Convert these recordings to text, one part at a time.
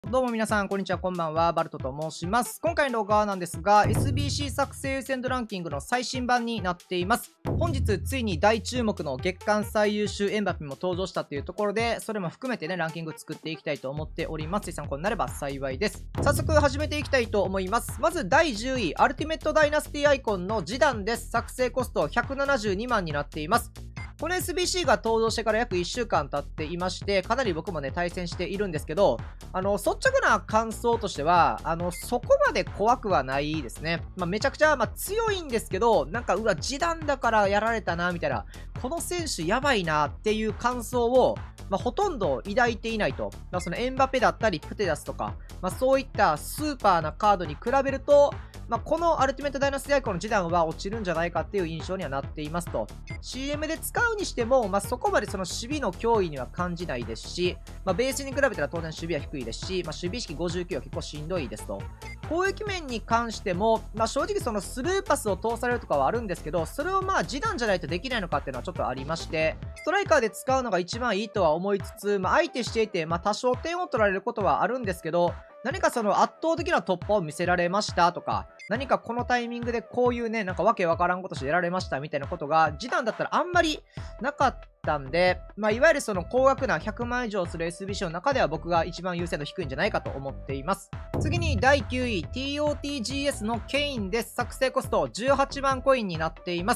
どうも皆さん、こんにちは、こんばんは。バルトと申します。今回の動画なんですが、SBC 作成優先度ランキングの最新版になっています。本日、ついに大注目の月間最優秀エンバペも登場したというところで、それも含めてね、ランキング作っていきたいと思っております。参考になれば幸いです。早速始めていきたいと思います。まず第10位、アルティメットダイナスティアイコンのジダンです。作成コスト172万になっています。この SBC が登場してから約1週間経っていまして、かなり僕もね、対戦しているんですけど、率直な感想としては、そこまで怖くはないですね。めちゃくちゃ、強いんですけど、なんか、ジダンだからやられたな、みたいな、この選手やばいな、っていう感想を、ほとんど抱いていないと。そのエンバペだったり、プテダスとか、そういったスーパーなカードに比べると、このアルティメットダイナスティアイコンのジダンは落ちるんじゃないかっていう印象にはなっていますと。CM で使うにしても、そこまでその守備の脅威には感じないですし、ベースに比べたら当然守備は低いですし、守備意識59は結構しんどいですと。攻撃面に関しても、正直そのスルーパスを通されるとかはあるんですけど、それをジダンじゃないとできないのかっていうのはちょっとありまして、ストライカーで使うのが一番いいとは思いつつ、相手していて、多少点を取られることはあるんですけど、何かその圧倒的な突破を見せられましたとか、何かこのタイミングでこういうね、なんかわけわからんことしてやられましたみたいなことが、ジダンだったらあんまりなかったんで、いわゆるその高額な100万以上する SBC の中では僕が一番優先度低いんじゃないかと思っています。次に第9位、TOTGS のケインです。作成コスト18万コインになっています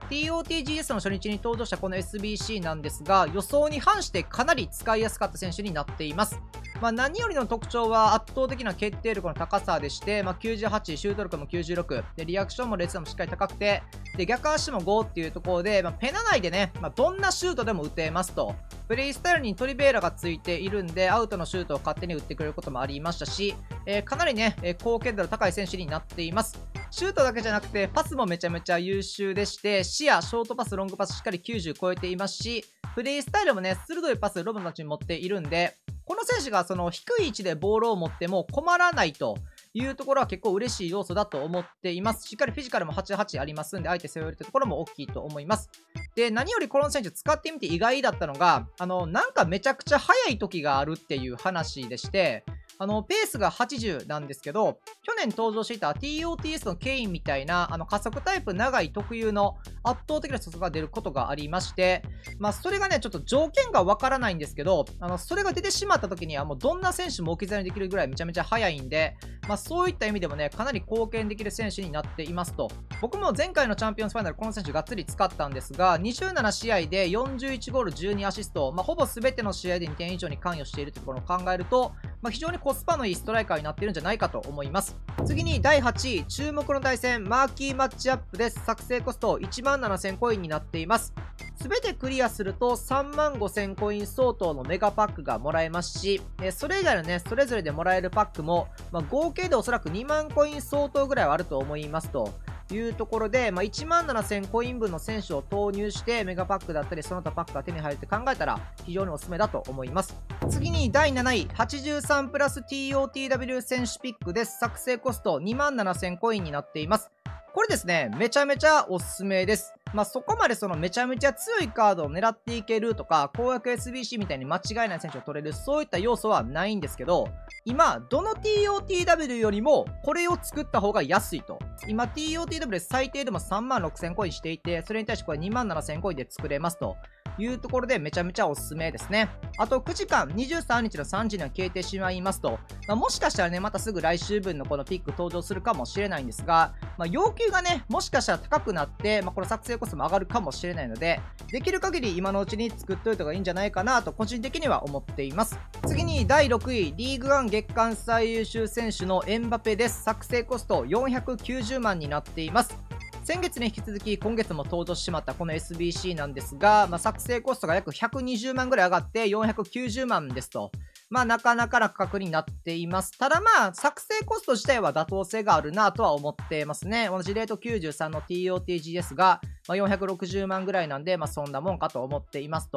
。TOTGS の初日に登場したこの SBC なんですが、予想に反してかなり使いやすかった選手になっています。何よりの特徴は圧倒的な決定力の高さでして、98、シュート力も96、で、リアクションも劣度もしっかり高くて、で、逆足も5っていうところで、ペナ内でね、どんなシュートでも打てますと。プレイスタイルにトリベーラがついているんで、アウトのシュートを勝手に打ってくれることもありましたし、かなりね、貢献度の高い選手になっています。シュートだけじゃなくて、パスもめちゃめちゃ優秀でして、視野、ショートパス、ロングパスしっかり90超えていますし、プレイスタイルもね、鋭いパス、ロブのたちに持っているんで、この選手がその低い位置でボールを持っても困らないというところは結構嬉しい要素だと思っています。しっかりフィジカルも88ありますんで、相手背負えるところも大きいと思います。で、何よりこの選手使ってみて意外だったのが、なんかめちゃくちゃ速い時があるっていう話でして、ペースが80なんですけど、去年登場していた TOTS のケインみたいな、加速タイプ長い特有の圧倒的な速度が出ることがありまして、それがね、ちょっと条件がわからないんですけど、それが出てしまった時にはもうどんな選手も置き去りにできるぐらいめちゃめちゃ速いんで、そういった意味でもね、かなり貢献できる選手になっていますと。僕も前回のチャンピオンズファイナル、この選手がっつり使ったんですが、27試合で41ゴール12アシスト、ほぼ全ての試合で2点以上に関与しているというところを考えると、非常にコスパのいいストライカーになっているんじゃないかと思います。次に第8位、注目の対戦、マーキーマッチアップです。作成コスト17000コインになっています。すべてクリアすると35000コイン相当のメガパックがもらえますし、それ以外のね、それぞれでもらえるパックも、合計でおそらく2万コイン相当ぐらいはあると思いますと。いうところで、17000コイン分の選手を投入して、メガパックだったり、その他パックが手に入るって考えたら、非常におすすめだと思います。次に第7位、83プラス TOTW 選手ピックです。作成コスト27000コインになっています。これですね、めちゃめちゃおすすめです。そこまでそのめちゃめちゃ強いカードを狙っていけるとか、攻略 SBC みたいに間違いない選手を取れる、そういった要素はないんですけど、今、どの TOTW よりもこれを作った方が安いと。今、TOTW で最低でも36000コインしていて、それに対してこれ27000コインで作れますと。いうところでめちゃめちゃおすすめですね。あと9時間、23日の3時には消えてしまいますと、もしかしたらね、またすぐ来週分のこのピック登場するかもしれないんですが、要求がね、もしかしたら高くなって、この作成コストも上がるかもしれないので、できる限り今のうちに作っておいた方がいいんじゃないかなと個人的には思っています。次に第6位、リーグワン月間最優秀選手のエンバペです。作成コスト490万になっています。先月に引き続き今月も登場してしまったこの SBC なんですが、作成コストが約120万ぐらい上がって490万ですと。なかなかな価格になっています。ただ作成コスト自体は妥当性があるなとは思ってますね。同じレート93の TOTGS が、460万ぐらいなんで、そんなもんかと思っていますと。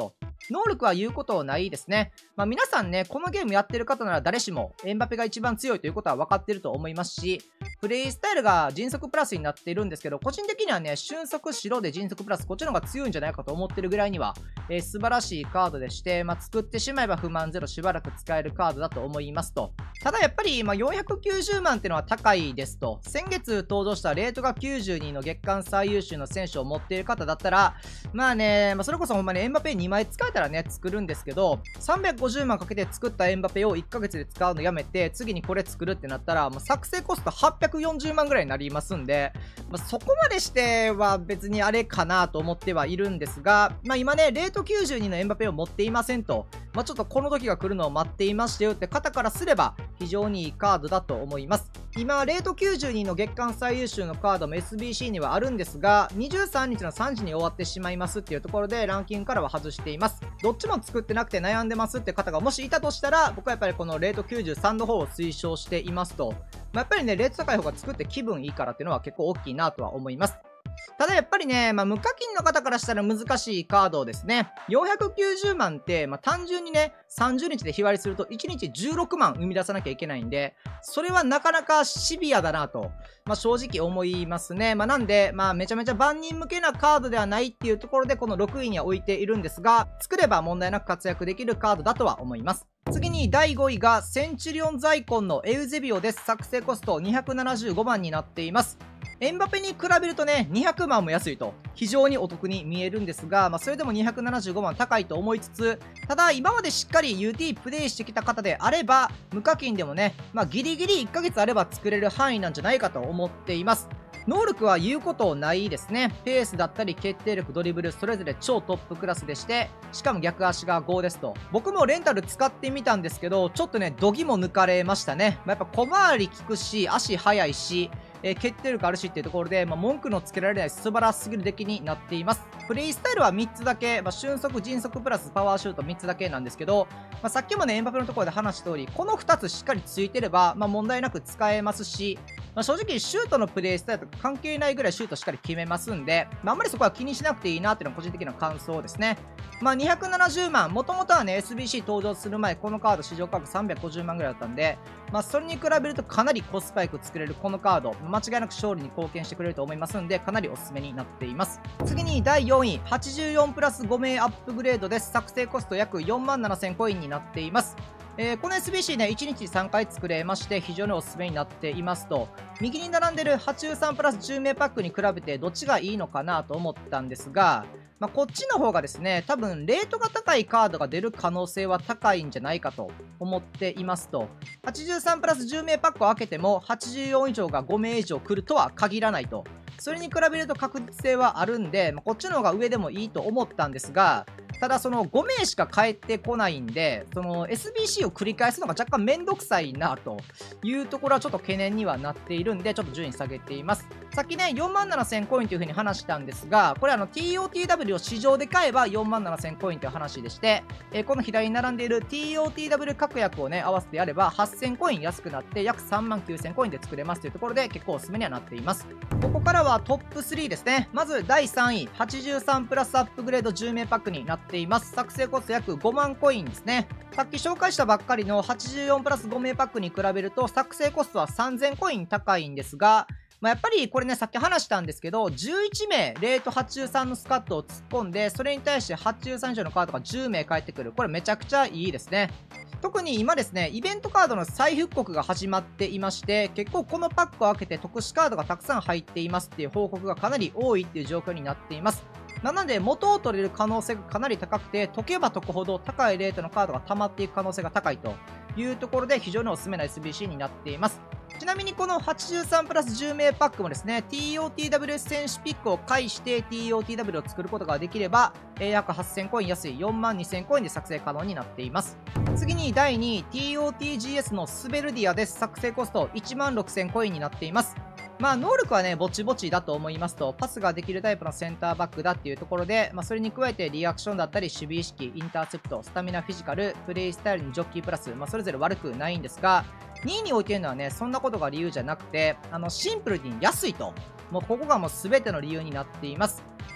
能力は言うことないですね。皆さんね、このゲームやってる方なら誰しもエムバペが一番強いということは分かってると思いますし、プレイスタイルが迅速プラスになっているんですけど、個人的にはね、俊足白で迅速プラス、こっちの方が強いんじゃないかと思ってるぐらいには、素晴らしいカードでして、作ってしまえば不満ゼロしばらく使えるカードだと思いますと。ただやっぱり、490万っていうのは高いですと。先月登場したレートが92の月間最優秀の選手を持っている方だったら、それこそほんまにエムバペ2枚使えたらね、作るんですけど、350万かけて作ったエムバペを1ヶ月で使うのやめて、次にこれ作るってなったら、作成コスト840万ぐらいになりますんで、そこまでしては別にあれかなと思ってはいるんですが、今ね、レート92のエムバペを持っていませんと、ちょっとこの時が来るのを待っていましたよって方からすれば、非常にいいカードだと思います。今、レート92の月間最優秀のカードも SBC にはあるんですが、23日の3時に終わってしまいますっていうところでランキングからは外しています。どっちも作ってなくて悩んでますって方がもしいたとしたら、僕はやっぱりこのレート93の方を推奨していますと、やっぱりね、レート高い方が作って気分いいからっていうのは結構大きいなとは思います。ただやっぱりね、無課金の方からしたら難しいカードですね。490万って、単純にね、30日で日割りすると1日16万生み出さなきゃいけないんで、それはなかなかシビアだなと、正直思いますね。なんで、めちゃめちゃ万人向けなカードではないっていうところで、この6位には置いているんですが、作れば問題なく活躍できるカードだとは思います。次に第5位がセンチュリオンザイコンのエウゼビオです。作成コスト275万になっています。エムバペに比べるとね、200万も安いと、非常にお得に見えるんですが、それでも275万高いと思いつつ、ただ今までしっかり UT プレイしてきた方であれば、無課金でもね、ギリギリ1ヶ月あれば作れる範囲なんじゃないかと思っています。能力は言うことないですね。ペースだったり決定力、ドリブル、それぞれ超トップクラスでして、しかも逆足が5ですと。僕もレンタル使ってみたんですけど、ちょっとね、度肝抜かれましたね。やっぱ小回り効くし、足速いし、決定力あるしっていうところで、文句のつけられない素晴らしすぎる出来になっています。プレイスタイルは3つだけ、俊足、迅速プラスパワーシュート3つだけなんですけど、さっきもね、エムバペのところで話した通り、この2つしっかりついてれば、問題なく使えますし、正直シュートのプレイスタイルとか関係ないぐらいシュートしっかり決めますんで、あんまりそこは気にしなくていいなっていうのが個人的な感想ですね。270万、もともとはね、SBC 登場する前、このカード市場価格350万ぐらいだったんで、それに比べるとかなりコスパよく作れるこのカード、間違いなく勝利に貢献してくれると思いますんで、かなりおすすめになっています。次に第4位、84プラス5名アップグレードです。作成コスト約47000コインになっています。この SBC ね、1日3回作れまして、非常におすすめになっていますと、右に並んでる83プラス10名パックに比べてどっちがいいのかなと思ったんですが、こっちの方がですね、多分レートが高いカードが出る可能性は高いんじゃないかと思っていますと、83プラス10名パックを開けても84以上が5名以上来るとは限らないと。それに比べると確実性はあるんで、こっちの方が上でもいいと思ったんですが、ただその5名しか帰ってこないんで、その SBC を繰り返すのが若干めんどくさいなというところはちょっと懸念にはなっているんで、ちょっと順位下げています。さっきね、47000コインという風に話したんですが、これTOTW を市場で買えば47000コインという話でして、この左に並んでいる TOTW 確約をね、合わせてやれば8000コイン安くなって約39000コインで作れますというところで結構おすすめにはなっています。ここからはトップ3ですね。まず第3位、83プラスアップグレード10名パックになっています。作成コスト約5万コインですね。さっき紹介したばっかりの84プラス5名パックに比べると作成コストは3000コイン高いんですが、やっぱりこれね、さっき話したんですけど、11名、レート83のスカットを突っ込んで、それに対して83以上のカードが10名返ってくる。これめちゃくちゃいいですね。特に今ですね、イベントカードの再復刻が始まっていまして、結構このパックを開けて特殊カードがたくさん入っていますっていう報告がかなり多いっていう状況になっています。なので、元を取れる可能性がかなり高くて、解けば解くほど高いレートのカードが溜まっていく可能性が高いというところで、非常におすすめな SBC になっています。ちなみにこの83プラス10名パックもですね、TOTW 選手ピックを介して TOTW を作ることができれば、約8000コイン安い42000コインで作成可能になっています。次に第2位、TOTGS のスベルディアです。作成コスト16000コインになっています。能力はね、ぼちぼちだと思いますと、パスができるタイプのセンターバックだっていうところで、それに加えてリアクションだったり、守備意識、インターセプト、スタミナフィジカル、プレイスタイルにジョッキープラス、それぞれ悪くないんですが、2位に置いてるのはね、そんなことが理由じゃなくて、シンプルに安いと。もうここがもう全ての理由になっています。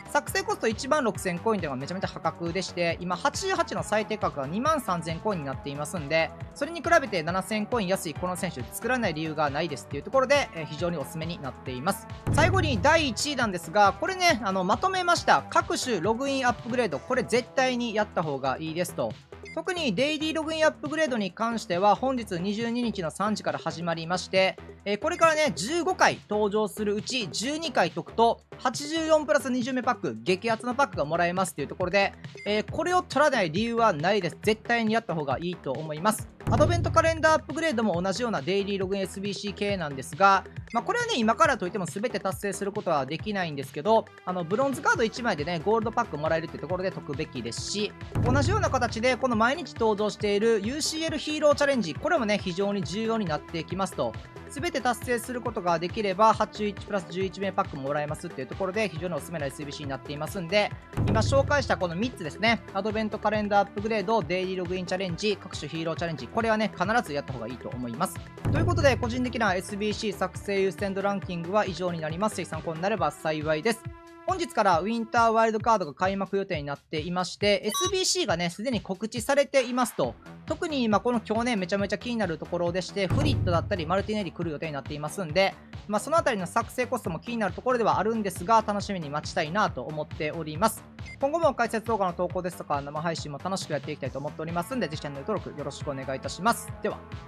作成コスト16000コインというのがめちゃめちゃ破格でして、今88の最低価格が23000コインになっていますんで、それに比べて7000コイン安いこの選手作らない理由がないですっていうところで、非常におすすめになっています。最後に第1位なんですが、これね、まとめました。各種ログインアップグレード、これ絶対にやった方がいいですと。特にデイリーログインアップグレードに関しては本日22日の3時から始まりまして、これからね15回登場するうち12回解くと84プラス20名パック激アツのパックがもらえますというところで、これを取らない理由はないです。絶対にやった方がいいと思います。アドベントカレンダーアップグレードも同じようなデイリーログイン SBC 系なんですが、これはね今からといっても全て達成することはできないんですけど、ブロンズカード1枚でねゴールドパックもらえるっていうところで解くべきですし、同じような形でこの毎日登場している UCL ヒーローチャレンジ、これもね非常に重要になってきますと。全て達成することができれば81プラス11名パックもらえますっていうところで非常におすすめな SBC になっていますんで、今紹介したこの3つですね、アドベントカレンダーアップグレード、デイリーログインチャレンジ、各種ヒーローチャレンジ、これはね必ずやった方がいいと思います。ということで個人的な SBC 作成優先度ランキングは以上になります。ぜひ参考になれば幸いです。本日からウィンターワイルドカードが開幕予定になっていまして、SBC がね、すでに告知されていますと。特に今この今日ね、めちゃめちゃ気になるところでして、フリットだったりマルティネリ来る予定になっていますんで、そのあたりの作成コストも気になるところではあるんですが、楽しみに待ちたいなと思っております。今後も解説動画の投稿ですとか、生配信も楽しくやっていきたいと思っておりますんで、ぜひチャンネル登録よろしくお願いいたします。では。